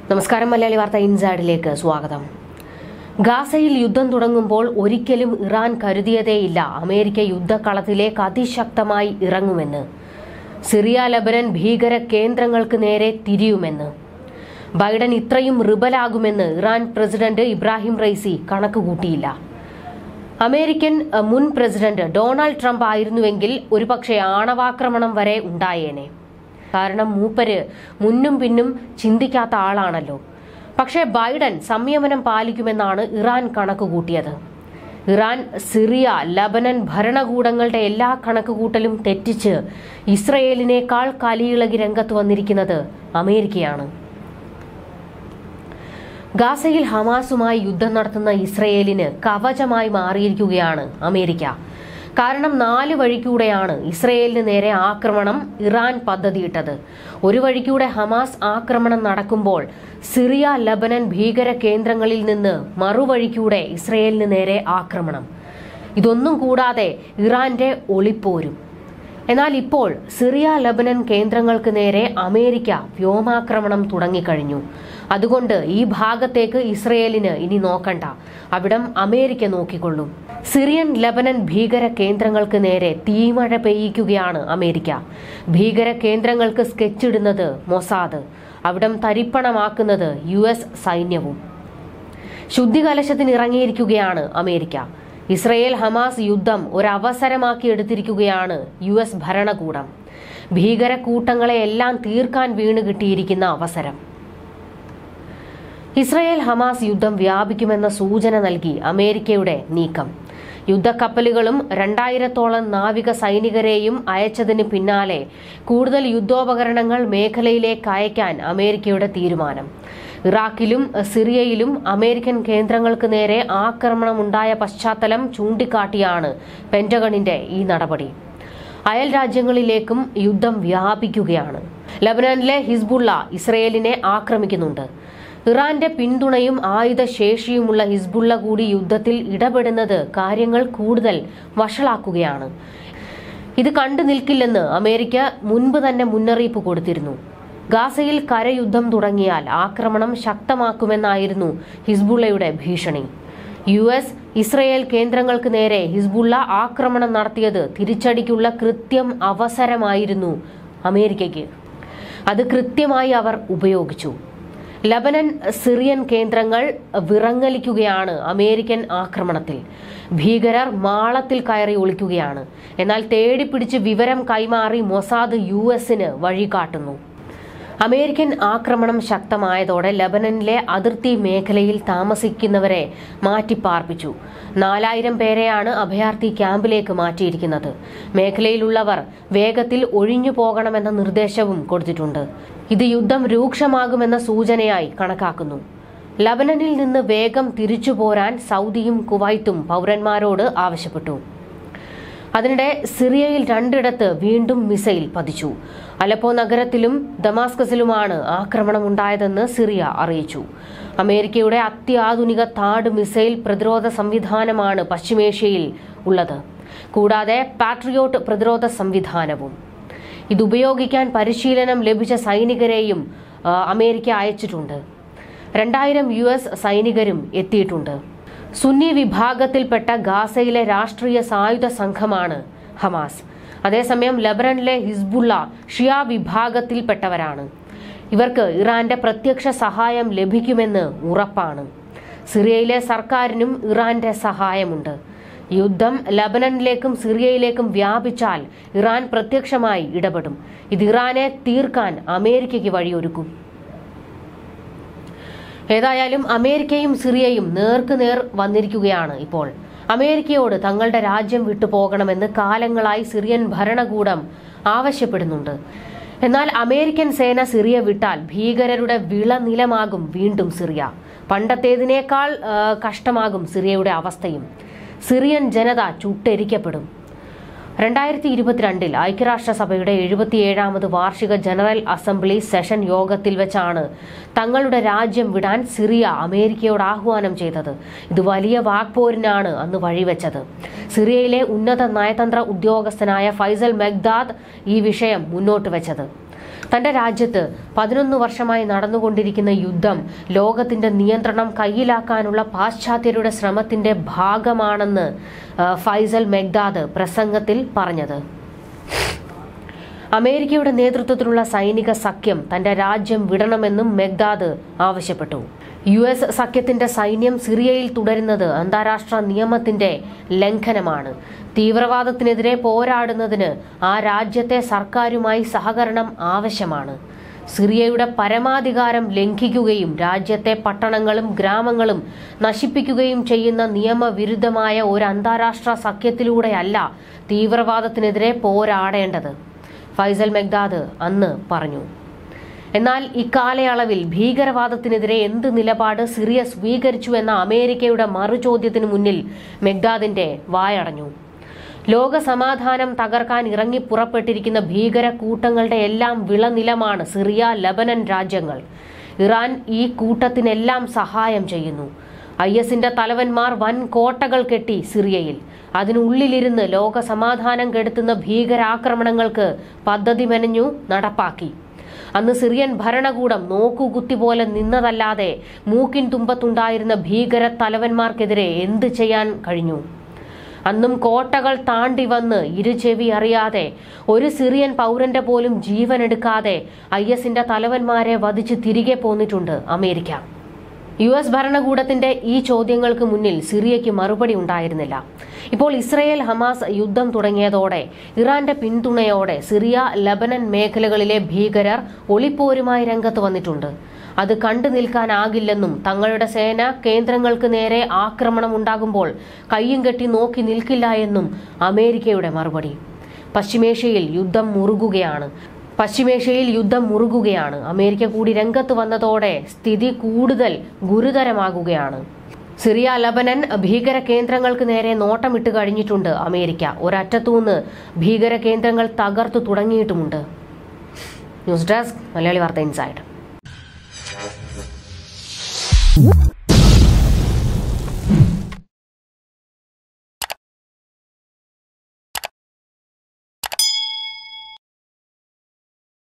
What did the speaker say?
നമസ്കാരം. മലയാളി വാർത്ത ഇൻസൈഡിലേക്ക് സ്വാഗതം. ഗാസയിൽ യുദ്ധം തുടങ്ങുമ്പോൾ ഒരിക്കലും ഇറാൻ കരുതിയതേയില്ല അമേരിക്ക യുദ്ധക്കളത്തിലേക്ക് അതിശക്തമായി ഇറങ്ങുമെന്ന്. സിറിയ ലബനൻ ഭീകര കേന്ദ്രങ്ങൾക്ക് നേരെ തിരിയുമെന്ന്. ബൈഡൻ ഇത്രയും റിബലാകുമെന്ന് ഇറാൻ പ്രസിഡന്റ് ഇബ്രാഹിം റൈസി കണക്കുകൂട്ടിയില്ല. അമേരിക്കൻ മുൻ പ്രസിഡന്റ് ഡൊണാൾഡ് ട്രംപ് ആയിരുന്നുവെങ്കിൽ ഒരുപക്ഷെ ആണവാക്രമണം വരെ ഉണ്ടായേനെ. കാരണം മൂപ്പര് മുന്നും പിന്നും ചിന്തിക്കാത്ത ആളാണല്ലോ. പക്ഷേ ബൈഡൻ സംയമനം പാലിക്കുമെന്നാണ് ഇറാൻ കണക്കുകൂട്ടിയത്. ഇറാൻ സിറിയ ലബനൻ ഭരണകൂടങ്ങളുടെ എല്ലാ കണക്കുകൂട്ടലും തെറ്റിച്ച് ഇസ്രയേലിനേക്കാൾ കലിയിളകി രംഗത്ത് വന്നിരിക്കുന്നത് അമേരിക്കയാണ്. ഗാസയിൽ ഹമാസുമായി യുദ്ധം നടത്തുന്ന ഇസ്രയേലിന് കവചമായി മാറിയിരിക്കുകയാണ് അമേരിക്ക. കാരണം 4 വഴിക്കൂടെയാണ് ഇസ്രയേലിന് നേരെ ആക്രമണം ഇറാൻ പദ്ധതിയിട്ടത്. ഒരു വഴിക്കൂടെ ഹമാസ് ആക്രമണം നടക്കുമ്പോൾ സിറിയ ലബനൻ ഭീകര കേന്ദ്രങ്ങളിൽ നിന്ന് മറുവഴിക്കൂടെ ഇസ്രയേലിന് നേരെ ആക്രമണം. ഇതൊന്നും കൂടാതെ ഇറാന്റെ ഒളിപ്പോരും. എന്നാൽ ഇപ്പോൾ സിറിയ ലബനൻ കേന്ദ്രങ്ങൾക്ക് നേരെ അമേരിക്ക വ്യോമാക്രമണം തുടങ്ങിക്കഴിഞ്ഞു. അതുകൊണ്ട് ഈ ഭാഗത്തേക്ക് ഇസ്രയേലിന് ഇനി നോക്കണ്ട, അവിടം അമേരിക്ക നോക്കിക്കൊള്ളും. സിറിയൻ ലബനൻ ഭീകര കേന്ദ്രങ്ങൾക്ക് നേരെ തീമഴ പെയ്യിക്കുകയാണ് അമേരിക്ക. ഭീകര കേന്ദ്രങ്ങൾക്ക് സ്കെച്ചിടുന്നത് മൊസാദ്, അവിടം തരിപ്പണമാക്കുന്നത് US സൈന്യവും. ശുദ്ധികലശത്തിന് ഇറങ്ങിയിരിക്കുകയാണ് അമേരിക്ക. ഇസ്രയേൽ ഹമാസ് യുദ്ധം ഒരവസരമാക്കി എടുത്തിരിക്കുകയാണ് US ഭരണകൂടം. ഭീകര കൂട്ടങ്ങളെയെല്ലാം തീർക്കാൻ വീണ് കിട്ടിയിരിക്കുന്ന അവസരം. ഇസ്രയേൽ ഹമാസ് യുദ്ധം വ്യാപിക്കുമെന്ന സൂചന നൽകി അമേരിക്കയുടെ നീക്കം. യുദ്ധക്കപ്പലുകളും 2000-ഓളം നാവിക സൈനികരെയും അയച്ചതിന് പിന്നാലെ കൂടുതൽ യുദ്ധോപകരണങ്ങൾ മേഖലയിലേക്ക് അയക്കാൻ അമേരിക്കയുടെ തീരുമാനം. ഇറാഖിലും സിറിയയിലും അമേരിക്കൻ കേന്ദ്രങ്ങൾക്ക് നേരെ ആക്രമണമുണ്ടായ പശ്ചാത്തലം ചൂണ്ടിക്കാട്ടിയാണ് പെന്റഗണിന്റെ ഈ നടപടി. അയൽ രാജ്യങ്ങളിലേക്കും യുദ്ധം വ്യാപിക്കുകയാണ്. ലബനാനിലെ ഹിസ്ബുള്ള ഇസ്രയേലിനെ ആക്രമിക്കുന്നുണ്ട്. ഇറാന്റെ പിന്തുണയും ആയുധശേഷിയുമുള്ള ഹിസ്ബുള്ള കൂടി യുദ്ധത്തിൽ ഇടപെടുന്നത് കാര്യങ്ങൾ കൂടുതൽ വഷളാക്കുകയാണ്. ഇത് കണ്ടു നിൽക്കില്ലെന്ന് അമേരിക്ക മുൻപ് തന്നെ മുന്നറിയിപ്പ് കൊടുത്തിരുന്നു. ഗാസയിൽ കരയുദ്ധം തുടങ്ങിയാൽ ആക്രമണം ശക്തമാക്കുമെന്നായിരുന്നു ഹിസ്ബുള്ളയുടെ ഭീഷണി. US ഇസ്രയേൽ കേന്ദ്രങ്ങൾക്ക് നേരെ ഹിസ്ബുള്ള ആക്രമണം നടത്തിയത് തിരിച്ചടിക്കുള്ള കൃത്യം അവസരമായിരുന്നു അമേരിക്കയ്ക്ക്. അത് കൃത്യമായി അവർ ഉപയോഗിച്ചു. ലബനൻ സിറിയൻ കേന്ദ്രങ്ങൾ വിറങ്ങലിക്കുകയാണ് അമേരിക്കൻ ആക്രമണത്തിൽ. ഭീകരർ മാളത്തിൽ കയറി ഒളിക്കുകയാണ്. എന്നാൽ തേടിപ്പിടിച്ച് വിവരം കൈമാറി മൊസാദ് USന് വഴികാട്ടുന്നു. അമേരിക്കൻ ആക്രമണം ശക്തമായതോടെ ലബനനിലെ അതിർത്തി മേഖലയിൽ താമസിക്കുന്നവരെ മാറ്റിപ്പാർപ്പിച്ചു. 4000 പേരെയാണ് അഭയാർത്ഥി ക്യാമ്പിലേക്ക് മാറ്റിയിരിക്കുന്നത്. മേഖലയിലുള്ളവർ വേഗത്തിൽ ഒഴിഞ്ഞു പോകണമെന്ന നിർദ്ദേശവും കൊടുത്തിട്ടുണ്ട്. ഇത് യുദ്ധം രൂക്ഷമാകുമെന്ന സൂചനയായി കണക്കാക്കുന്നു. ലബനനിൽ നിന്ന് വേഗം തിരിച്ചു പോരാൻ സൗദിയും കുവൈത്തും പൗരന്മാരോട് ആവശ്യപ്പെട്ടു. അതിനിടെ സിറിയയിൽ 2ഇടത്ത് വീണ്ടും മിസൈൽ പതിച്ചു. അലപ്പോ നഗരത്തിലും ദമാസ്കസിലുമാണ് ആക്രമണമുണ്ടായതെന്ന് സിറിയ അറിയിച്ചു. അമേരിക്കയുടെ അത്യാധുനിക താഡ് മിസൈൽ പ്രതിരോധ സംവിധാനമാണ് പശ്ചിമേഷ്യയിൽ ഉള്ളത്. കൂടാതെ പാട്രിയോട്ട് പ്രതിരോധ സംവിധാനവും. ഇതുപയോഗിക്കാൻ പരിശീലനം ലഭിച്ച സൈനികരെയും അമേരിക്ക അയച്ചിട്ടുണ്ട്. 2000 US സൈനികരും എത്തിയിട്ടുണ്ട്. സുന്നി വിഭാഗത്തിൽപ്പെട്ട ഗാസയിലെ രാഷ്ട്രീയ സായുധ സംഘമാണ് ഹമാസ്. അതേസമയം ലബനനിലെ ഹിസ്ബുള്ള ഷിയ വിഭാഗത്തിൽപ്പെട്ടവരാണ്. ഇവർക്ക് ഇറാന്റെ പ്രത്യക്ഷ സഹായം ലഭിക്കുമെന്ന് ഉറപ്പാണ്. സിറിയയിലെ സർക്കാരിനും ഇറാന്റെ സഹായമുണ്ട്. യുദ്ധം ലബനനിലേക്കും സിറിയയിലേക്കും വ്യാപിച്ചാൽ ഇറാൻ പ്രത്യക്ഷമായി ഇടപെടും. ഇത് ഇറാനെ തീർക്കാൻ അമേരിക്കയ്ക്ക് വഴിയൊരുക്കും. ഏതായാലും അമേരിക്കയും സിറിയയും നേർക്കുനേർ വന്നിരിക്കുകയാണ് ഇപ്പോൾ. അമേരിക്കയോട് തങ്ങളുടെ രാജ്യം വിട്ടുപോകണമെന്ന് കാലങ്ങളായി സിറിയൻ ഭരണകൂടം ആവശ്യപ്പെടുന്നുണ്ട്. എന്നാൽ അമേരിക്കൻ സേന സിറിയ വിട്ടാൽ ഭീകരരുടെ വിളനിലമാകും വീണ്ടും സിറിയ. പണ്ടത്തേതിനേക്കാൾ കഷ്ടമാകും സിറിയയുടെ അവസ്ഥയും. സിറിയൻ ജനത ചുട്ടെരിക്കപ്പെടും. 2022 ഐക്യരാഷ്ട്രസഭയുടെ 77ാമത് വാർഷിക ജനറൽ അസംബ്ലി സെഷൻ യോഗത്തിൽ വെച്ചാണ് തങ്ങളുടെ രാജ്യം വിടാൻ സിറിയ അമേരിക്കയോട് ആഹ്വാനം ചെയ്തത്. ഇത് വലിയ വാക്പോരിനാണ് അന്ന് വഴിവെച്ചത്. സിറിയയിലെ ഉന്നത നയതന്ത്ര ഉദ്യോഗസ്ഥനായ ഫൈസൽ മെഗ്ദാദ് ഈ വിഷയം മുന്നോട്ട് വെച്ചത്. തന്റെ രാജ്യത്ത് 11 വർഷമായി നടന്നുകൊണ്ടിരിക്കുന്ന യുദ്ധം ലോകത്തിന്റെ നിയന്ത്രണം കയ്യിലാക്കാനുള്ള പാശ്ചാത്യരുടെ ശ്രമത്തിന്റെ ഭാഗമാണെന്ന് ഫൈസൽ മെഗ്ദാദ് പ്രസംഗത്തിൽ പറഞ്ഞത്. അമേരിക്കയുടെ നേതൃത്വത്തിലുള്ള സൈനിക സഖ്യം തന്റെ രാജ്യം വിടണമെന്നും മെഗ്ദാദ് ആവശ്യപ്പെട്ടു. US സഖ്യത്തിന്റെ സൈന്യം സിറിയയിൽ തുടരുന്നത് അന്താരാഷ്ട്ര നിയമത്തിന്റെ ലംഘനമാണ്. തീവ്രവാദത്തിനെതിരെ പോരാടുന്നതിന് ആ രാജ്യത്തെ സർക്കാരുമായി സഹകരണം ആവശ്യമാണ്. സിറിയയുടെ പരമാധികാരം ലംഘിക്കുകയും രാജ്യത്തെ പട്ടണങ്ങളും ഗ്രാമങ്ങളും നശിപ്പിക്കുകയും ചെയ്യുന്ന നിയമവിരുദ്ധമായ ഒരു അന്താരാഷ്ട്ര സഖ്യത്തിലൂടെയല്ല തീവ്രവാദത്തിനെതിരെ പോരാടേണ്ടത്, ഫൈസൽ മെഗ്ദാദ് അന്ന് പറഞ്ഞു. എന്നാൽ ഇക്കാലയളവിൽ ഭീകരവാദത്തിനെതിരെ എന്ത് നിലപാട് സിറിയ സ്വീകരിച്ചു എന്ന അമേരിക്കയുടെ മറുചോദ്യത്തിനു മുന്നിൽ മെഗ്ദാദിന്റെ വായടഞ്ഞു. ലോക സമാധാനം തകർക്കാൻ ഇറങ്ങി പുറപ്പെട്ടിരിക്കുന്ന ഭീകര കൂട്ടങ്ങളുടെ എല്ലാം വിളനിലമാണ് സിറിയ, ലബനൻ രാജ്യങ്ങൾ. ഇറാൻ ഈ കൂട്ടത്തിനെല്ലാം സഹായം ചെയ്യുന്നു. ISന്റെ തലവന്മാർ വൻ കോട്ടകൾ കെട്ടി സിറിയയിൽ. അതിനുള്ളിലിരുന്ന് ലോക സമാധാനം കെടുത്തുന്ന ഭീകരാക്രമണങ്ങൾക്ക് പദ്ധതി മെനഞ്ഞു നടപ്പാക്കി. അന്ന് സിറിയൻ ഭരണകൂടം നോക്കുകുത്തി പോലെ നിന്നതല്ലാതെ മൂക്കിൻ തുമ്പത്തുണ്ടായിരുന്ന ഭീകര തലവന്മാർക്കെതിരെ എന്ത് ചെയ്യാൻ കഴിഞ്ഞു? അന്നും കോട്ടകൾ താണ്ടി വന്ന് ഇരുചെവി അറിയാതെ ഒരു സിറിയൻ പൗരന്റെ പോലും ജീവനെടുക്കാതെ ISന്റെ തലവന്മാരെ വധിച്ച് തിരികെ പോന്നിട്ടുണ്ട് അമേരിക്ക. US ഭരണകൂടത്തിന്റെ ഈ ചോദ്യങ്ങൾക്ക് മുന്നിൽ സിറിയയ്ക്ക് മറുപടി ഉണ്ടായിരുന്നില്ല. ഇപ്പോൾ ഇസ്രയേൽ ഹമാസ് യുദ്ധം തുടങ്ങിയതോടെ ഇറാന്റെ പിന്തുണയോടെ സിറിയ, ലബനൻ മേഖലകളിലെ ഭീകരർ ഒളിപ്പോരുമായി രംഗത്ത് വന്നിട്ടുണ്ട്. അത് കണ്ടു നിൽക്കാനാകില്ലെന്നും തങ്ങളുടെ സേന കേന്ദ്രങ്ങൾക്ക് നേരെ ആക്രമണം ഉണ്ടാകുമ്പോൾ കയ്യും കെട്ടി നോക്കി നിൽക്കില്ല എന്നും അമേരിക്കയുടെ മറുപടി. പശ്ചിമേഷ്യയിൽ യുദ്ധം മുറുകുകയാണ്. അമേരിക്ക കൂടി രംഗത്ത് വന്നതോടെ സ്ഥിതി കൂടുതൽ ഗുരുതരമാകുകയാണ്. സിറിയ, ലബനൻ ഭീകര കേന്ദ്രങ്ങൾക്ക് നേരെ നോട്ടമിട്ട് കഴിഞ്ഞിട്ടുണ്ട് അമേരിക്ക. ഒരറ്റത്തുനിന്ന് ഭീകര കേന്ദ്രങ്ങൾ തകർത്തു തുടങ്ങിയിട്ടുമുണ്ട്. ന്യൂസ് ഡെസ്ക്, മലയാളി വാർത്ത ഇൻസൈഡ്.